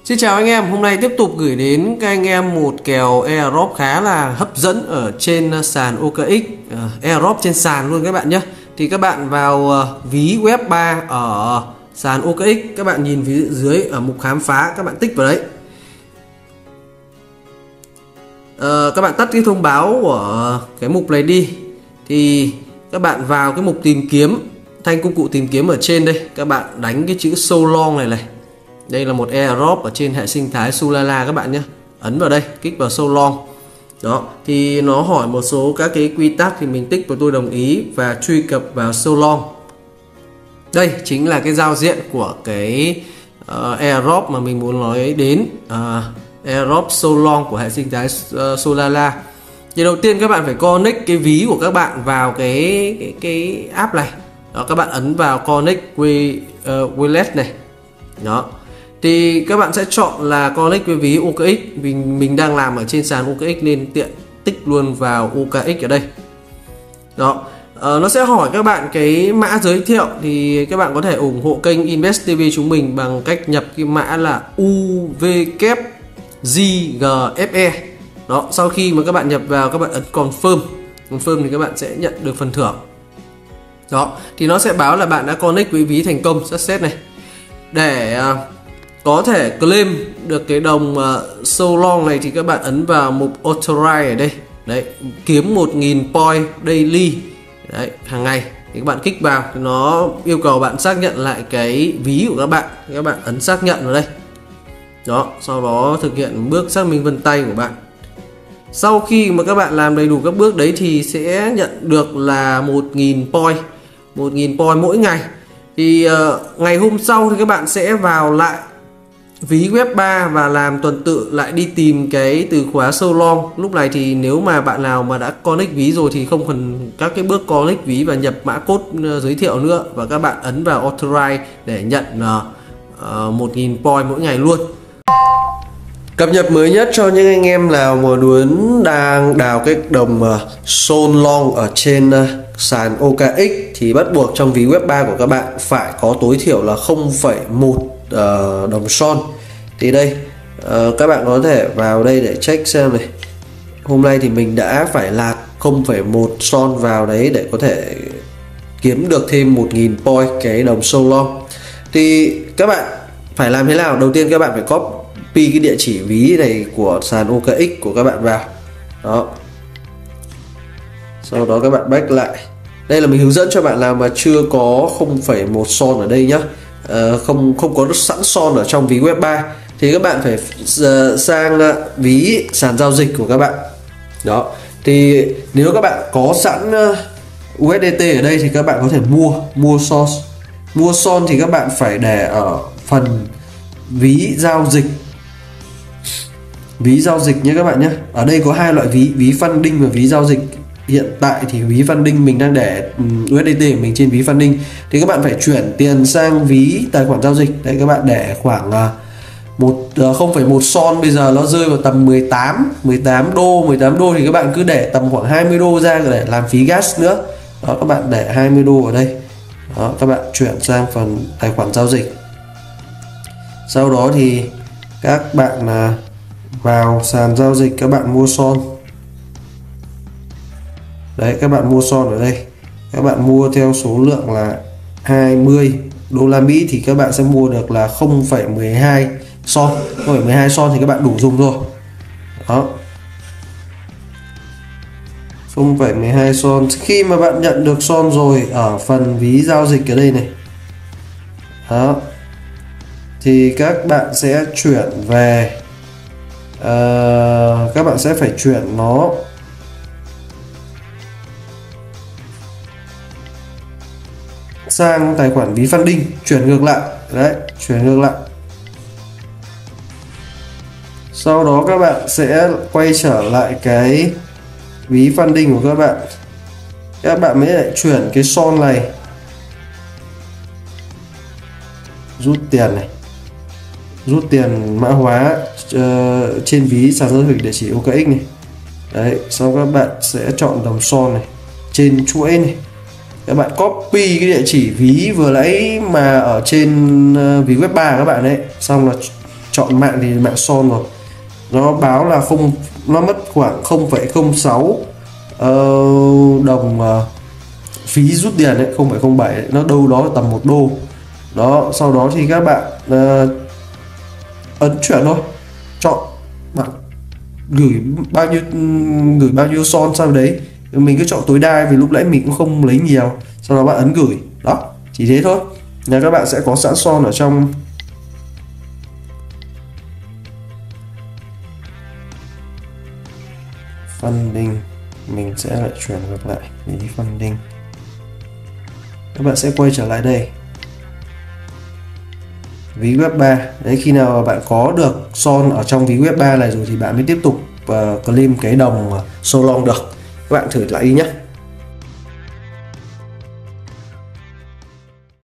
Xin chào anh em, hôm nay tiếp tục gửi đến các anh em một kèo airdrop khá là hấp dẫn ở trên sàn OKX, airdrop trên sàn luôn các bạn nhé. Thì các bạn vào ví web 3 ở sàn OKX, các bạn nhìn phía dưới ở mục khám phá, các bạn tích vào đấy. Các bạn tắt cái thông báo của cái mục này đi. Thì các bạn vào cái mục tìm kiếm, thanh công cụ tìm kiếm ở trên đây, các bạn đánh cái chữ so long này. Đây là một airdrop ở trên hệ sinh thái Solana các bạn nhé. Ấn vào đây, kích vào so long. Đó, thì nó hỏi một số các cái quy tắc thì mình tích vào tôi đồng ý và truy cập vào so long. Đây chính là cái giao diện của cái airdrop mà mình muốn nói đến, airdrop so long của hệ sinh thái Solana. Thì đầu tiên các bạn phải connect cái ví của các bạn vào cái app này. Đó, các bạn ấn vào connect wallet này. Đó. Thì các bạn sẽ chọn là connect với ví OKX. Mình đang làm ở trên sàn OKX nên tiện tích luôn vào OKX ở đây. Đó. Nó sẽ hỏi các bạn cái mã giới thiệu, thì các bạn có thể ủng hộ kênh Invest TV chúng mình bằng cách nhập cái mã là UVKGFE. Đó, sau khi mà các bạn nhập vào, các bạn ấn confirm thì các bạn sẽ nhận được phần thưởng. Đó, thì nó sẽ báo là bạn đã connect với ví thành công, success này. Để có thể claim được cái đồng so long này thì các bạn ấn vào mục authorize ở đây. Đấy, kiếm 1000 point daily. Đấy, hàng ngày. Thì các bạn kích vào thì nó yêu cầu bạn xác nhận lại cái ví của các bạn. Các bạn ấn xác nhận vào đây. Đó, sau đó thực hiện bước xác minh vân tay của bạn. Sau khi mà các bạn làm đầy đủ các bước đấy thì sẽ nhận được là 1000 point. 1000 point mỗi ngày. Thì ngày hôm sau thì các bạn sẽ vào lại ví web 3 và làm tuần tự lại đi tìm cái từ khóa so long. Lúc này thì nếu mà bạn nào mà đã connect ví rồi thì không cần các cái bước connect ví và nhập mã code giới thiệu nữa, và các bạn ấn vào authorize để nhận 1000 point mỗi ngày luôn. Cập nhật mới nhất cho những anh em nào mà muốn đang đào cái đồng so long ở trên sàn OKX thì bắt buộc trong ví web 3 của các bạn phải có tối thiểu là 0,1 đồng son. Thì đây các bạn có thể vào đây để check xem này. Hôm nay thì mình đã phải lạc 0,1 son vào đấy để có thể kiếm được thêm 1000 point cái đồng so long. Thì các bạn phải làm thế nào? Đầu tiên các bạn phải copy cái địa chỉ ví này của sàn OKX của các bạn vào. Đó. Sau đó các bạn back lại. Đây là mình hướng dẫn cho bạn nào mà chưa có 0,1 son ở đây nhá. Không có sẵn son ở trong ví web 3 thì các bạn phải sang ví sàn giao dịch của các bạn. Đó. Thì nếu các bạn có sẵn USDT ở đây thì các bạn có thể mua son. Mua son thì các bạn phải để ở phần ví giao dịch. Ví giao dịch nhé các bạn nhé. Ở đây có hai loại ví funding và ví giao dịch. Hiện tại thì ví funding mình đang để USDT của mình trên ví funding, thì các bạn phải chuyển tiền sang ví tài khoản giao dịch. Đây các bạn để khoảng 0,1 son, bây giờ nó rơi vào tầm 18 đô thì các bạn cứ để tầm khoảng 20 đô ra để làm phí gas nữa. Đó, các bạn để 20 đô ở đây. Đó, các bạn chuyển sang phần tài khoản giao dịch. Sau đó thì các bạn vào sàn giao dịch, các bạn mua son. Đấy, các bạn mua son ở đây. Các bạn mua theo số lượng là 20 đô la Mỹ thì các bạn sẽ mua được là 0,12 son. 0,12 son thì các bạn đủ dùng rồi. Đó. 0,12 son. Khi mà bạn nhận được son rồi, ở phần ví giao dịch ở đây này. Đó. Thì các bạn sẽ chuyển về các bạn sẽ phải chuyển nó sang tài khoản ví funding, chuyển ngược lại. Đấy, chuyển ngược lại. Sau đó các bạn sẽ quay trở lại cái ví funding của các bạn. Các bạn mới lại chuyển cái son này, rút tiền này, rút tiền mã hóa trên ví sàn giao dịch địa chỉ OKX này. Đấy, sau các bạn sẽ chọn đồng son này trên chuỗi này. Các bạn copy cái địa chỉ ví vừa nãy mà ở trên ví web 3 các bạn ấy, xong là chọn mạng thì mạng Son rồi, nó báo là không, nó mất khoảng 0,06 đồng phí rút tiền đấy, 0,07 đấy, nó đâu đó tầm 1 đô đó. Sau đó thì các bạn ấn chuyển thôi, chọn bạn gửi bao nhiêu Son sau đấy mình cứ chọn tối đa, vì lúc nãy mình cũng không lấy nhiều. Sau đó bạn ấn gửi đó, chỉ thế thôi là các bạn sẽ có sẵn Son ở trong funding. Mình sẽ lại chuyển ngược lại ví funding, các bạn sẽ quay trở lại đây ví web 3 đấy. Khi nào bạn có được Son ở trong ví web 3 này rồi thì bạn mới tiếp tục claim cái đồng Solong được. Các bạn thử lại đi nhé.